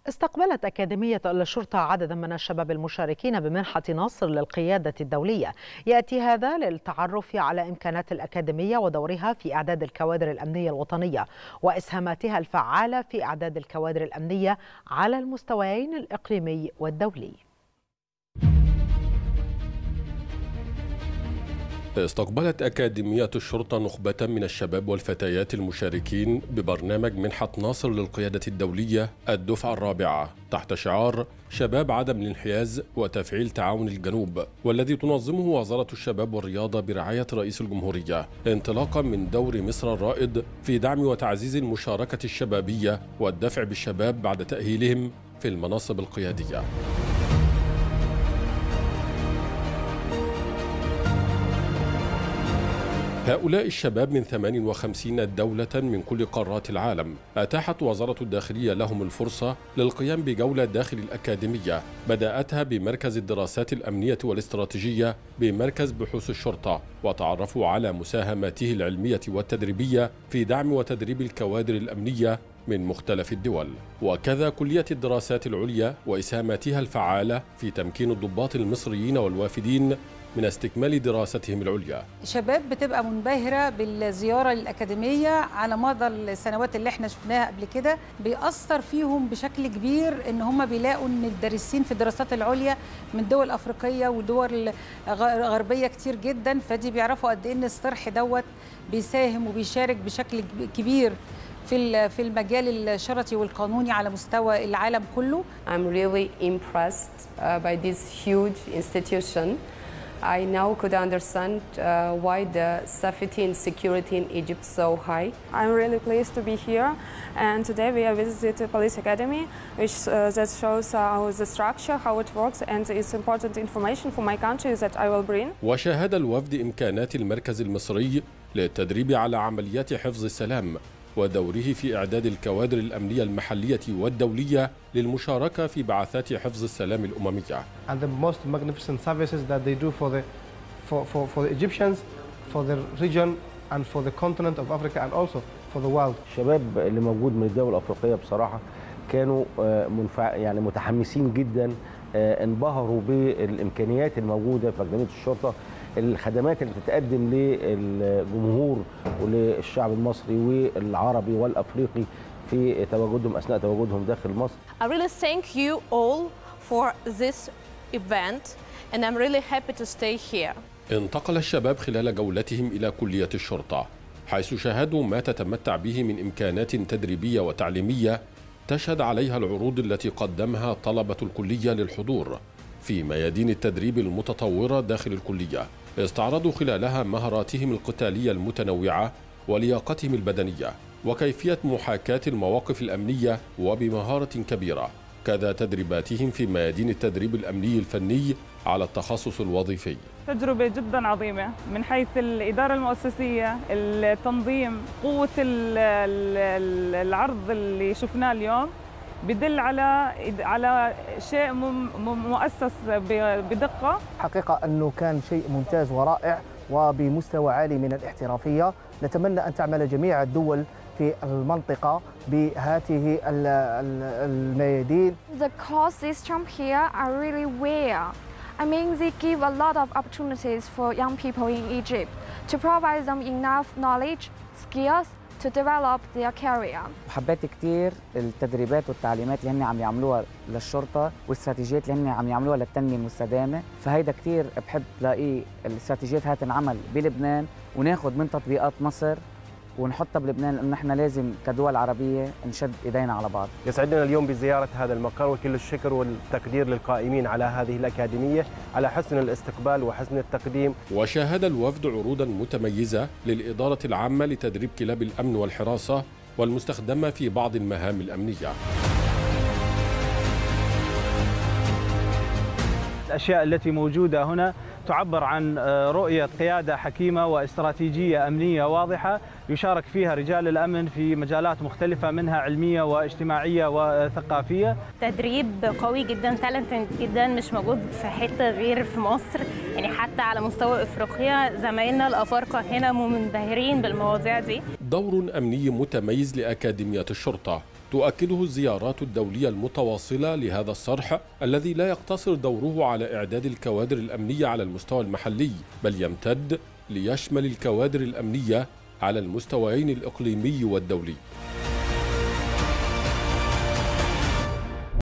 استقبلت أكاديمية الشرطة عددا من الشباب المشاركين بمنحة ناصر للقيادة الدولية. يأتي هذا للتعرف على إمكانات الأكاديمية ودورها في إعداد الكوادر الأمنية الوطنية وإسهاماتها الفعالة في إعداد الكوادر الأمنية على المستويين الإقليمي والدولي. استقبلت أكاديمية الشرطة نخبة من الشباب والفتيات المشاركين ببرنامج منحة ناصر للقيادة الدولية الدفعة الرابعة تحت شعار شباب عدم الانحياز وتفعيل تعاون الجنوب، والذي تنظمه وزارة الشباب والرياضة برعاية رئيس الجمهورية، انطلاقا من دور مصر الرائد في دعم وتعزيز المشاركة الشبابية والدفع بالشباب بعد تأهيلهم في المناصب القيادية. هؤلاء الشباب من 58 دولة من كل قارات العالم أتاحت وزارة الداخلية لهم الفرصة للقيام بجولة داخل الأكاديمية بدأتها بمركز الدراسات الأمنية والاستراتيجية بمركز بحوث الشرطة، وتعرفوا على مساهماته العلمية والتدريبية في دعم وتدريب الكوادر الأمنية من مختلف الدول، وكذا كلية الدراسات العليا وإسهاماتها الفعالة في تمكين الضباط المصريين والوافدين من استكمال دراستهم العليا. شباب بتبقى منبهرة بالزيارة للأكاديمية على مدى السنوات اللي احنا شفناها قبل كده، بيأثر فيهم بشكل كبير ان هم بيلاقوا ان الدارسين في الدراسات العليا من دول أفريقية ودول غربية كتير جدا، فدي بيعرفوا قد ايه ان الصرح دوت بيساهم وبيشارك بشكل كبير في المجال الشرطي والقانوني على مستوى العالم كله. I'm really impressed by this huge institution. I now could understand why the safety and security in Egypt so high. I'm really pleased to be here, and today we have visited the police academy, which that shows the structure, how it works, and it's important information for my country that I will bring. وشاهد الوفد إمكانات المركز المصري للتدريب على عمليات حفظ السلام ودوره في إعداد الكوادر الأمنية المحلية والدولية للمشاركة في بعثات حفظ السلام الأممية. And the most magnificent services that they do for the Egyptians, for the region, and for the continent of Africa, and also for the world. الشباب اللي موجود من الدول الأفريقية بصراحة كانوا يعني متحمسين جدا، انبهروا بالإمكانيات الموجودة في أكاديمية الشرطة، الخدمات اللي بتتقدم للجمهور وللشعب المصري والعربي والأفريقي في تواجدهم أثناء تواجدهم داخل مصر. I really thank you all for this event and I'm really happy to stay here. انتقل الشباب خلال جولتهم إلى كلية الشرطة، حيث شاهدوا ما تتمتع به من إمكانات تدريبية وتعليمية تشهد عليها العروض التي قدمها طلبة الكلية للحضور في ميادين التدريب المتطورة داخل الكلية. استعرضوا خلالها مهاراتهم القتالية المتنوعة ولياقتهم البدنية وكيفية محاكاة المواقف الأمنية وبمهارة كبيرة، كذا تدريباتهم في ميادين التدريب الأمني الفني على التخصص الوظيفي. تجربة جدا عظيمة من حيث الإدارة المؤسسية، التنظيم، قوة العرض اللي شفناه اليوم بدل على شيء مؤسس بدقة. حقيقة أنه كان شيء ممتاز ورائع وبمستوى عالي من الاحترافية. نتمنى أن تعمل جميع الدول في المنطقة بهذه الميادين. The course system here are really well. I mean, they give a lot of opportunities for young people in Egypt to provide them enough knowledge, skills to develop their career. حبيت كثير التدريبات والتعليمات اللي هن عم يعملوها للشرطة والاستراتيجيات اللي هن عم يعملوها للتنمية المستدامة، فهيدا كثير بحب لاقي الاستراتيجيات هاي تنعمل بلبنان وناخذ من تطبيقات مصر ونحطها بلبنان، لأنه نحن لازم كدول عربية نشد إيدينا على بعض. يسعدنا اليوم بزيارة هذا المقر، وكل الشكر والتقدير للقائمين على هذه الأكاديمية على حسن الاستقبال وحسن التقديم. وشاهد الوفد عروضا متميزة للإدارة العامة لتدريب كلاب الأمن والحراسة والمستخدمة في بعض المهام الأمنية. الأشياء التي موجودة هنا تعبر عن رؤية قيادة حكيمة واستراتيجية أمنية واضحة يشارك فيها رجال الأمن في مجالات مختلفة، منها علمية واجتماعية وثقافية. تدريب قوي جدا، تالنتد جدا، مش موجود في حتة غير في مصر، يعني حتى على مستوى إفريقيا زمايلنا الأفارقة هنا منبهرين بالمواضيع دي. دور أمني متميز لأكاديمية الشرطة تؤكده الزيارات الدولية المتواصلة لهذا الصرح الذي لا يقتصر دوره على إعداد الكوادر الأمنية على المستوى المحلي، بل يمتد ليشمل الكوادر الأمنية على المستويين الإقليمي والدولي.